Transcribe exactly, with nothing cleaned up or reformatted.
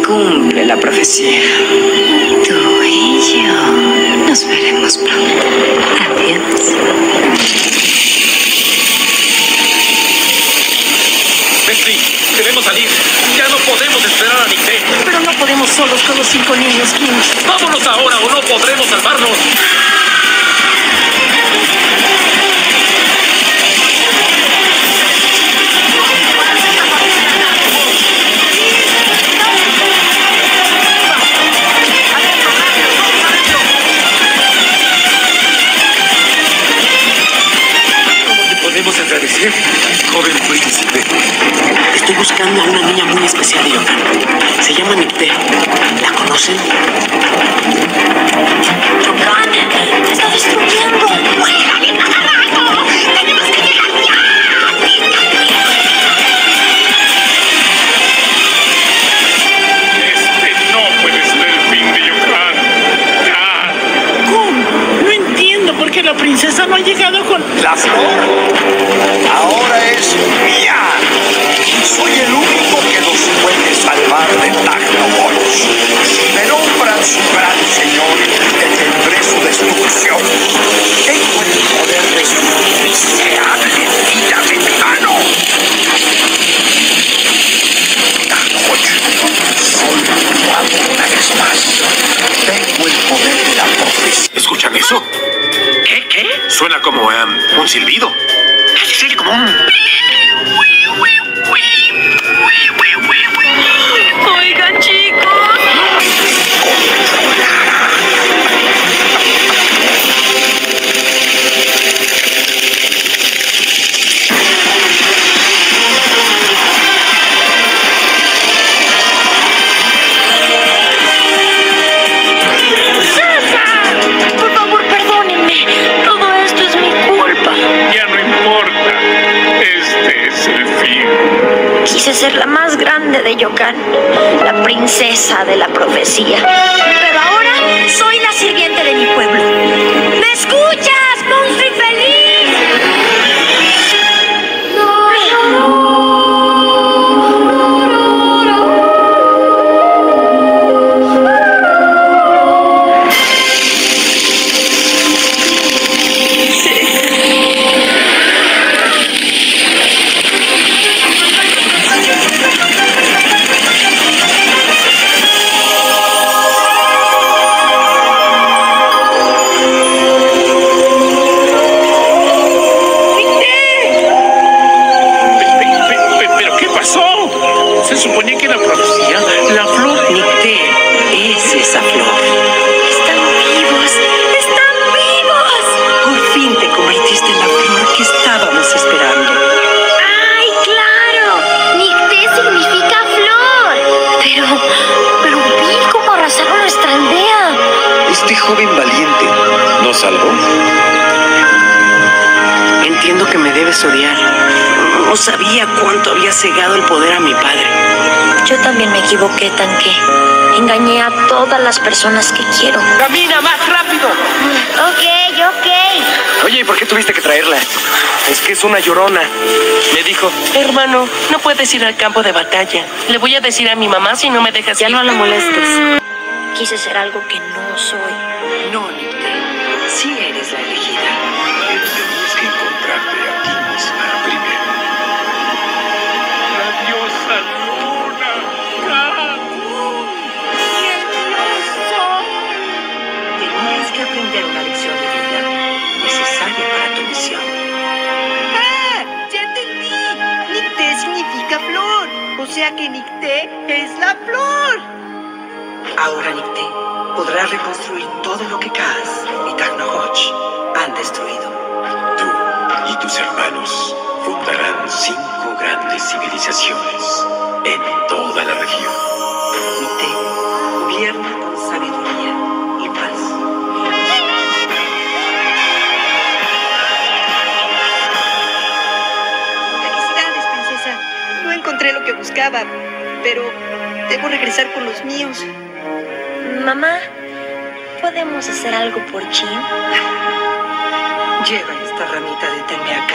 cumple la profecía. Tú y yo nos veremos pronto. Adiós. Messi, debemos salir. Ya no podemos esperar a Nicté. Pero no podemos solos con los cinco niños, Kim. ¡Vámonos ahora o no podremos salvarnos! Podemos agradecer, joven príncipe. Estoy buscando a una niña muy especial de Yokan. Se llama Nicté. ¿La conocen? ¡Yokan! ¡Te está destruyendo! ¡Muérale, carajo! ¡Tenemos que llegar ya! Este no puede ser el fin de Yokan. ¡Ya! ¿Cómo? No entiendo por qué la princesa no ha llegado con... La flor ahora es mía. Soy el único que los puede salvar de Tacnobolos. Si me nombran su gran señor, detendré su destrucción. Tengo el poder de su miserable vida de tirano. Tacnobolos, soy tu amo una vez más. Tengo el poder de la profecía. ¿Escuchan eso? ¿Qué? ¿Qué? Suena como um, un silbido. Sí, como un... Oigan, chicos. Por favor, perdónenme. Todo esto es mi culpa. Ya no importa. Este es el fin. Quise ser la más grande de Yokan, la princesa de la profecía. Pero ahora soy la sirviente de mi pueblo. ¿Me escuchas, monstruo infeliz? ¿Pero qué pasó? Se suponía que la profecía, la flor... Nicté es esa flor. ¡Están vivos! ¡Están vivos! Por fin te convertiste en la flor que estábamos esperando. ¡Ay, claro! Nicté significa flor. Pero, pero vi cómo arrasaron nuestra aldea. Este joven valiente nos salvó. Entiendo que me debes odiar. No sabía cuánto había cegado el poder a mi padre. Yo también me equivoqué, Tanque. Engañé a todas las personas que quiero. ¡Camina más rápido! Ok, ok. Oye, ¿y por qué tuviste que traerla? Es que es una llorona. Me dijo, hermano, no puedes ir al campo de batalla. Le voy a decir a mi mamá si no me dejas Ya ir. no la molestes. Quise ser algo que no soy. No, Nicté. Sí eres la elegida. Tienes que encontrarte a ti misma primero. La diosa luna. Tenías que aprender una lección de vida necesaria para tu misión. ¡Ah! ¡Ya entendí! Nicté significa flor. O sea que Nicté es la flor. Ahora, Nicté, podrás reconstruir todo lo que Kaz y Tacnohoch han destruido. Tú y tus hermanos fundarán cinco grandes civilizaciones en toda la región. Nicté, gobierna con sabiduría y paz. Felicidades, princesa. No encontré lo que buscaba, pero debo regresar con los míos. Mamá, ¿podemos hacer algo por Jin? Lleva esta ramita de Tenmeak